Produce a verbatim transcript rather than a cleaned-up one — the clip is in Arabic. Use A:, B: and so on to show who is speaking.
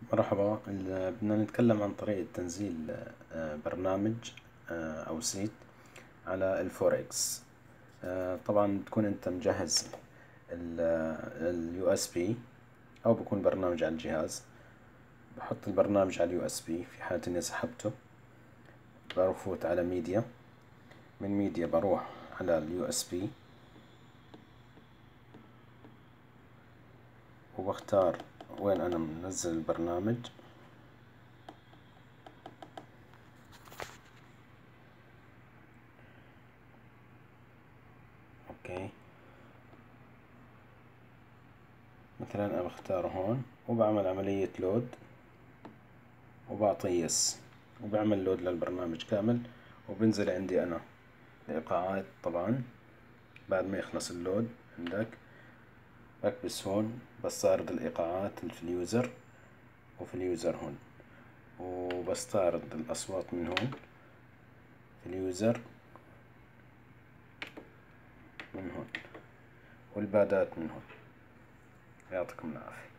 A: مرحبا. ال- بدنا نتكلم عن طريقة تنزيل آه، برنامج آه، أو سيت على الفوركس. آه، طبعا تكون أنت مجهز اليو اس بي أو بكون برنامج على الجهاز. بحط البرنامج على اليو اس بي في حالة إني سحبته. بفوت على ميديا، من ميديا بروح على اليو اس بي وبختار وين أنا منزل البرنامج. اوكي، مثلا انا بختاره هون وبعمل عملية لود وبعطي يس وبعمل لود للبرنامج كامل وبنزل عندي انا الايقاعات. طبعا بعد ما يخلص اللود عندك بكبس هون بستعرض الايقاعات اللي في اليوزر وفي اليوزر هون، وبستعرض الاصوات من هون في اليوزر من هون والبادات من هون. يعطيكم العافية.